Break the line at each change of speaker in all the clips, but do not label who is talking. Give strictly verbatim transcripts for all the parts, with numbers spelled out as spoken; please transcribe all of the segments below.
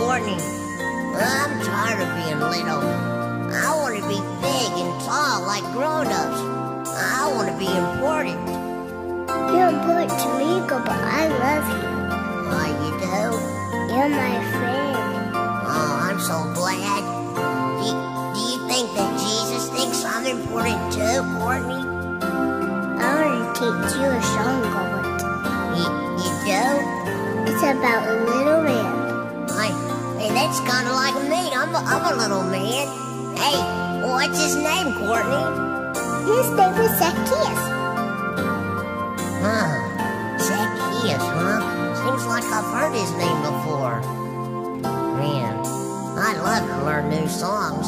Courtney. I'm tired of being little. I want to be big and tall like grown-ups. I want to be important.
You're important to me, but I love you.
Oh, you do?
You're my friend.
Oh, I'm so glad. Do you, do you think that Jesus thinks I'm important too, Courtney?
I want to teach you a song, Goblet.
You, you do?
It's about a little man.
I, hey, that's kind of like me. I'm a, I'm a little man. Hey, what's his name, Courtney?
His name is Zacchaeus.
Huh. Zacchaeus, huh? Seems like I've heard his name before. Man, I love to learn new songs.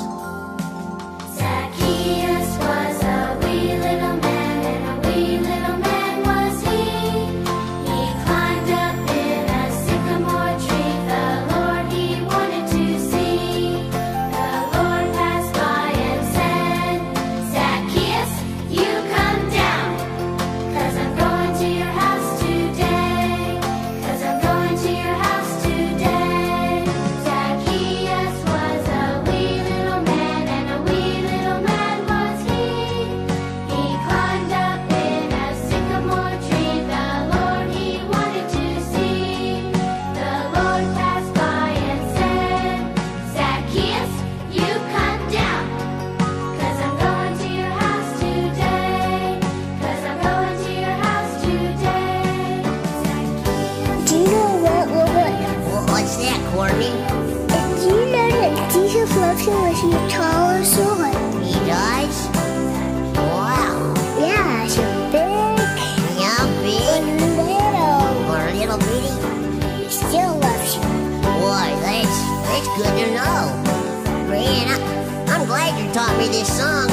Zacchaeus was a wee little man, and a wee little man was he. He climbed up in a sycamore tree, the Lord he wanted to see. The Lord passed by and said, Zacchaeus, you come down, 'cause I'm going to your house today, 'cause I'm going to your house today. Zacchaeus was a wee little man, and a wee little man was he. He climbed up in a sycamore tree, the Lord he wanted to see. The Lord passed by and said, Zacchaeus, you come down, 'cause I'm going to your house today, 'cause I'm going to your house today. Zacchaeus.
Do you know what, Goblet?
Well, what's that, Courtney?
Do you know that Jesus loves you if you're tall or short?
He does? Wow.
Yeah, if you're big
Yeah,
or
big
little,
or a little bitty?
he still loves you.
Boy, that's, that's good to know. Man, I, I'm glad you taught me this song.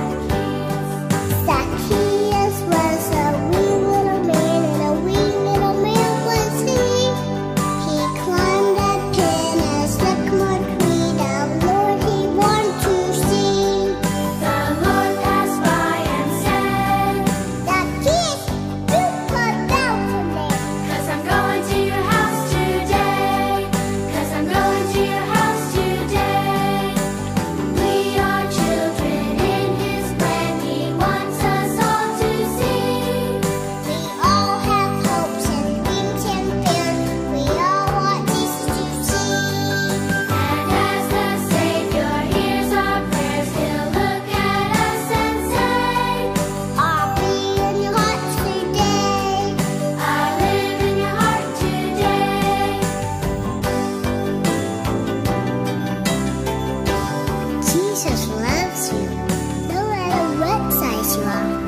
Zacchaeus was a wee little man, and a wee little man was he. He climbed up in a sycamore tree, the Lord he wanted to see.
The Lord passed by and said,
Zacchaeus, you come down for me.
'Cause I'm going to your house today, 'cause I'm going to your house today. We are children in his plan, he wants us all to see.
We all have hopes and dreams and fears. We all want Jesus to see.
And as the Savior hears our prayers, he'll look at us and say,
I'll be in your heart today.
I live in your heart today.
Jesus loves you, no matter what size you are.